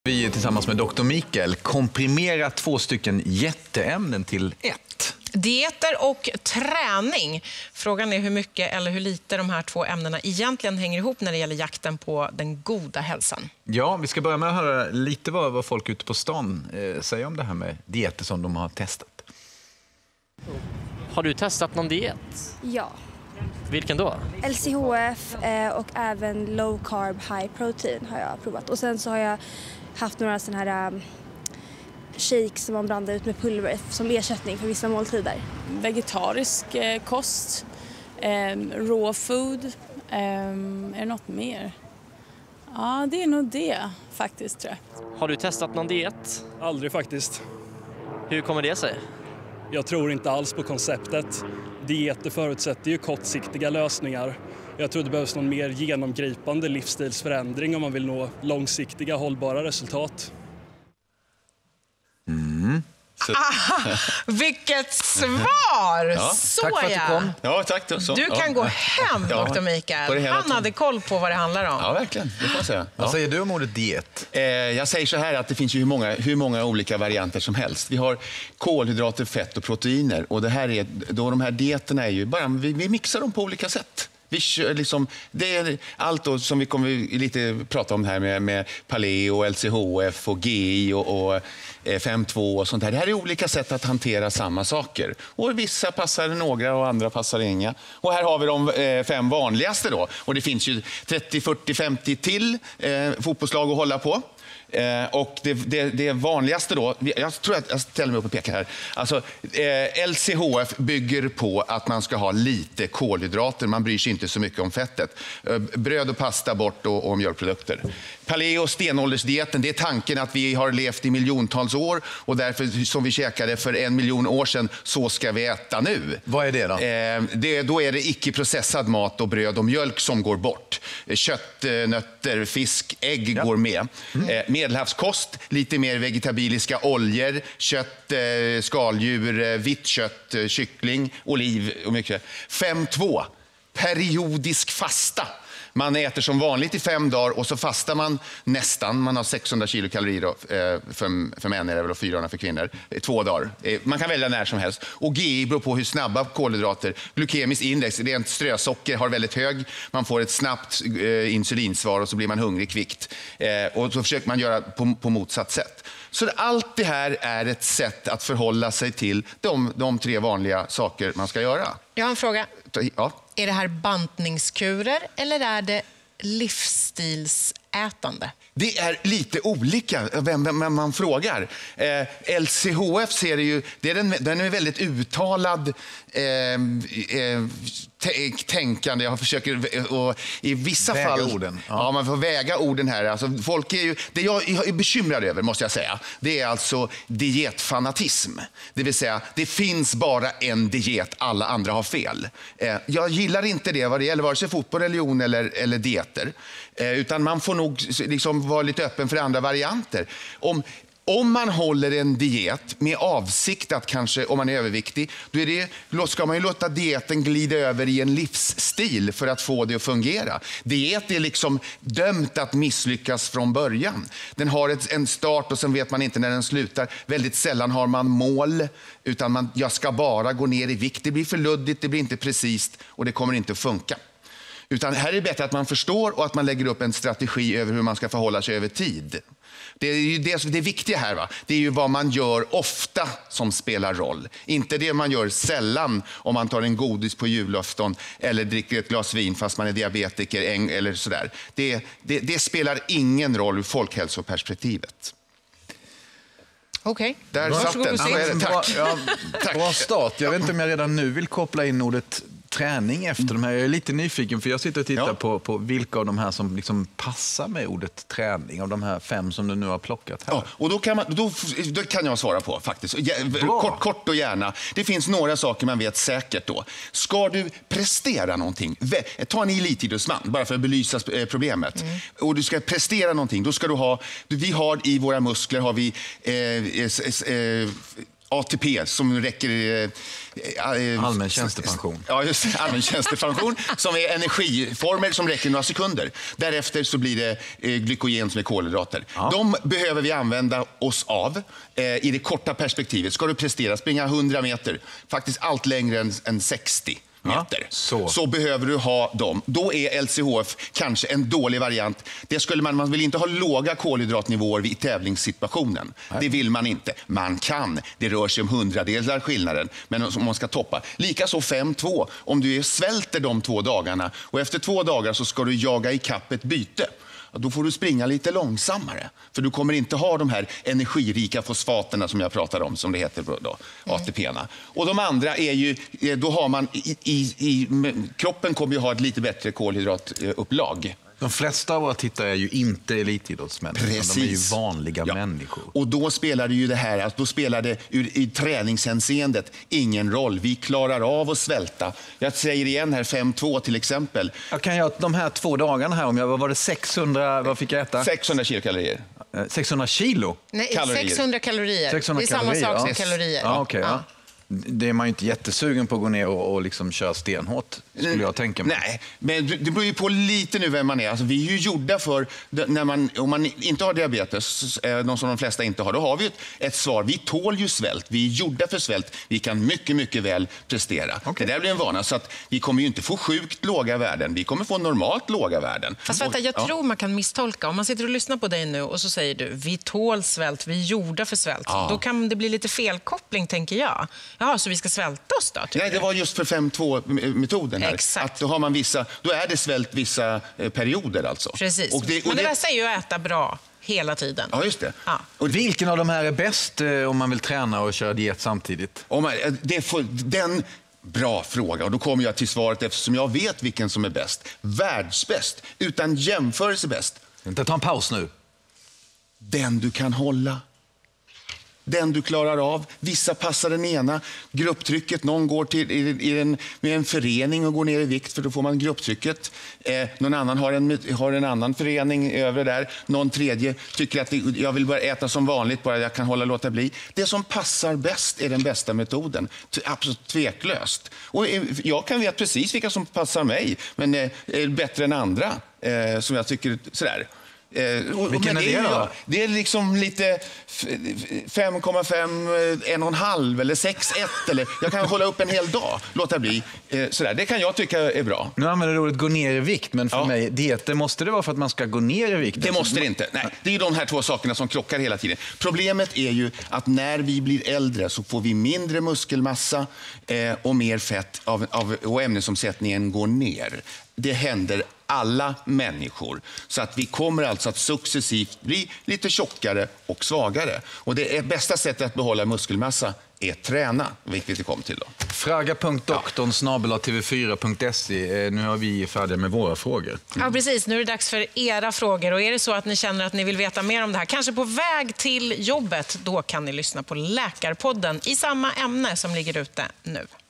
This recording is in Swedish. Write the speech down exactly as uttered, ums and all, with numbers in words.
Vi tillsammans med doktor Mikael komprimerar två stycken jätteämnen till ett. Dieter och träning. Frågan är hur mycket eller hur lite de här två ämnena egentligen hänger ihop när det gäller jakten på den goda hälsan. Ja, vi ska börja med att höra lite vad, vad folk ute på stan eh, säger om det här med dieter som de har testat. Har du testat någon diet? Ja. Vilken då? L C H F eh, och även low carb high protein har jag provat. Och sen så har jag haft några sådana här um, shakes som man blandar ut med pulver som ersättning för vissa måltider. Vegetarisk eh, kost, eh, raw food, eh, är det något mer? Ja, det är nog det faktiskt, tror jag. Har du testat någon diet? Aldrig faktiskt. Hur kommer det sig? Jag tror inte alls på konceptet. Dieter förutsätter ju kortsiktiga lösningar. Jag tror det behövs någon mer genomgripande livsstilsförändring om man vill nå långsiktiga hållbara resultat. Mm. Så. Ah, vilket svar! Ja, så tack för att du kom. Ja, tack. Då, så. Du kan ja. gå hem, Ja, doktor Mikael. Han tiden. hade koll på vad det handlar om. Ja, verkligen. Det får jag säga. Ja. Vad säger du om ordet diet? Eh, jag säger så här att det finns ju hur många, hur många olika varianter som helst. Vi har kolhydrater, fett och proteiner. Och det här är, då de här dieterna är ju bara, vi, vi mixar dem på olika sätt. Vi kör liksom, det är allt då, som vi kommer lite prata om här med, med paleo, L C H F och G I och, och fem två och sånt här. Det här är olika sätt att hantera samma saker. Och vissa passar några och andra passar inga. Och här har vi de eh, fem vanligaste då. Och det finns ju trettio, fyrtio, femtio till eh, fotbollslag att hålla på. Eh, och det, det, det vanligaste då, jag tror att jag ställer mig upp och pekar här. Alltså, eh, L C H F bygger på att man ska ha lite kolhydrater. Man bryr sig inte så mycket om fettet. Eh, bröd och pasta bort och, och mjölkprodukter. Paleo, stenåldersdieten, det är tanken att vi har levt i miljontals år och därför som vi käkade för en miljon år sedan, så ska vi äta nu. Vad är det då? Eh, det, då är det icke-processad mat och bröd och mjölk som går bort. Kött, nötter, fisk, ägg ja. går med. Mm. Eh, Medelhavskost, lite mer vegetabiliska oljor, kött, eh, skaldjur, eh, vitt kött, eh, kyckling, oliv och mycket. fem två, periodisk fasta. Man äter som vanligt i fem dagar och så fastar man nästan. Man har sexhundra kilokalorier då, för, för män är det väl och fyrahundra för kvinnor. Två dagar. Man kan välja när som helst. Och G I beror på hur snabba kolhydrater. Glykemiskt index, rent strösocker har väldigt hög. Man får ett snabbt eh, insulinsvar och så blir man hungrig kvickt. Eh, och så försöker man göra på, på motsatt sätt. Så allt det här är ett sätt att förhålla sig till de, de tre vanliga saker man ska göra. Jag har en fråga. Ja. Är det här bantningskurer eller är det livsstilsätande? Det är lite olika vem, vem man frågar. Eh, L C H F ser det ju, det är den, den är väldigt uttalad eh, eh, tänkande. Jag försöker och i vissa väga fall orden. Ja. Ja, man får väga orden här. Alltså, folk är ju, det jag är bekymrad över måste jag säga, det är alltså dietfanatism. Det vill säga, det finns bara en diet, alla andra har fel. Eh, jag gillar inte det vad det gäller vare sig fotboll, religion eller, eller dieter. Eh, utan man får nog liksom vara lite öppen för andra varianter. Om Om man håller en diet med avsikt att kanske, om man är överviktig, då är det, ska man ju låta dieten glida över i en livsstil för att få det att fungera. Diet är liksom dömt att misslyckas från början. Den har ett, en start och sen vet man inte när den slutar. Väldigt sällan har man mål, utan man, jag ska bara gå ner i vikt. Det blir för luddigt, det blir inte precis och det kommer inte att funka. Utan här är det bättre att man förstår och att man lägger upp en strategi över hur man ska förhålla sig över tid. Det är ju det, det viktiga här, va? Det är ju vad man gör ofta som spelar roll. Inte det man gör sällan om man tar en godis på julafton eller dricker ett glas vin fast man är diabetiker eller sådär. Det, det, det spelar ingen roll ur folkhälsoperspektivet. Okej. Där Bra. satt den. Bra, Tack. ja, Tack. bra start. Jag vet inte om jag redan nu vill koppla in ordet träning efter de här. Jag är lite nyfiken för jag sitter och tittar Ja. på, på vilka av de här som liksom passar med ordet träning av de här fem som du nu har plockat här. Ja, och då kan, man, då, då kan jag svara på faktiskt. Kort, kort och gärna. Det finns några saker man vet säkert då. Ska du prestera någonting, ta en elitidrottsman bara för att belysa problemet. Mm. Och du ska prestera någonting, då ska du ha, vi har i våra muskler har vi eh, eh, eh, A T P som räcker... Eh, eh, Allmän tjänstepension. Ja, just det. Allmän tjänstepension som är energiformer som räcker några sekunder. Därefter så blir det eh, glykogen som är kolhydrater. Ja. De behöver vi använda oss av eh, i det korta perspektivet. Ska du prestera, springa hundra meter, faktiskt allt längre än, än sextio. Meter. Ja, så. så behöver du ha dem. Då är L C H F kanske en dålig variant. Det skulle man, man vill inte ha låga kolhydratnivåer vid tävlingssituationen. Nej. Det vill man inte. Man kan. Det rör sig om hundradelar skillnaden. Men om man ska toppa. Likaså fem två. Om du svälter de två dagarna och efter två dagar så ska du jaga i kapp ett byte. Då får du springa lite långsammare. För du kommer inte ha de här energirika fosfaterna som jag pratade om, som det heter då, A T P-erna. Och de andra är ju, då har man, i, i, i, kroppen kommer ju ha ett lite bättre kolhydratupplag. De flesta av våra tittare är ju inte elitidrottsmän. Precis. De är ju vanliga ja. människor. Och då spelar det ju det här, alltså då spelar det ur, i träningshänseendet ingen roll. Vi klarar av att svälta. Jag säger igen här, fem två till exempel. Jag kan göra de här två dagarna här, om jag, vad var det, sexhundra, vad fick jag äta? sexhundra kilokalorier. sexhundra kilo? Nej, kalorier. sexhundra kalorier. sexhundra det är kalorier, samma sak ja. som kalorier. Ja, okay, ja. Ja. Det är man ju inte jättesugen på att gå ner och, och liksom köra stenhårt, skulle jag tänka mig. Nej, men det beror ju på lite nu vem man är. Alltså, vi är ju gjorda för, när man, om man inte har diabetes, de som de flesta inte har, då har vi ett, ett svar. Vi tål ju svält, vi är gjorda för svält. Vi kan mycket, mycket väl prestera. Okay. Det där blir en vana, så att vi kommer ju inte få sjukt låga värden. Vi kommer få normalt låga värden. Fast vänta, jag ja. tror man kan misstolka. Om man sitter och lyssnar på dig nu och så säger du, vi tål svält, vi är gjorda för svält. Ja. Då kan det bli lite felkoppling, tänker jag. Jaha, så vi ska svälta oss då? Nej, det var just för fem två-metoden här. Exakt. Att då har man vissa, då är det svält vissa eh, perioder alltså. Precis. Och det, och Men det det... bästa är ju att äta bra hela tiden. Ja, just det. Ja. Och vilken av de här är bäst eh, om man vill träna och köra diet samtidigt? Om man, det får, den... Bra fråga. Och då kommer jag till svaret eftersom jag vet vilken som är bäst. Världsbäst. Utan jämförelse bäst. Inte ta en paus nu. Den du kan hålla. Den du klarar av. Vissa passar den ena. Grupptrycket. Någon går till i, i en, med en förening och går ner i vikt för då får man grupptrycket. Eh, någon annan har en, har en annan förening över där. Någon tredje tycker att det, jag vill bara äta som vanligt, bara jag kan hålla låta bli. Det som passar bäst är den bästa metoden. Absolut tveklöst. Och eh, jag kan veta precis vilka som passar mig, men eh, är bättre än andra. Eh, som jag tycker sådär. Eh, Vilken är det, är det då? Det är liksom lite fem komma fem, en och en halv eller sex komma ett. Eller, jag kan hålla upp en hel dag, låta bli. Eh, sådär. Det kan jag tycka är bra. Nu använder du ordet gå ner i vikt, men för ja. mig, dieter, måste det vara för att man ska gå ner i vikt? Det måste det inte. Nej, det är de här två sakerna som krockar hela tiden. Problemet är ju att när vi blir äldre så får vi mindre muskelmassa eh, och mer fett av, av, och ämnesomsättningen går ner. Det händer alla människor. Så att vi kommer alltså att successivt bli lite tjockare och svagare. Och det är bästa sättet att behålla muskelmassa är träna, vilket vi kommer till då. Fraga punkt doktorn snabel-a t v fyra punkt se. Nu har vi färdiga med våra frågor. Ja, precis. Nu är det dags för era frågor. Och är det så att ni känner att ni vill veta mer om det här, kanske på väg till jobbet, då kan ni lyssna på Läkarpodden i samma ämne som ligger ute nu.